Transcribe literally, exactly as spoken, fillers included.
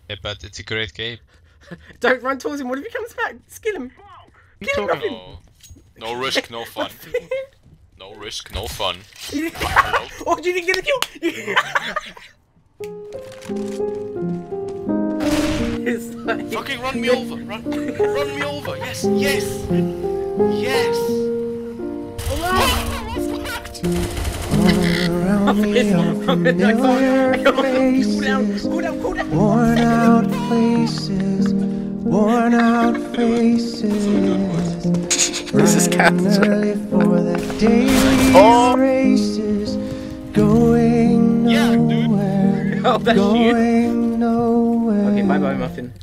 Yeah, but it's a great game. Don't run towards him. What if he comes back? Just kill him. Kill him. Nothing. No. No risk, no fun. No risk, no fun. Oh, you didn't get a kill! It's like... Fucking run me over! Run, run me over! Yes, yes, yes! Oh no! Around me are familiar faces, worn out places, worn out faces. This is cancer. Early for the daily Oh. races, going Yeah, dude. nowhere, Oh, that's you. going nowhere. Okay, bye bye, Muffin.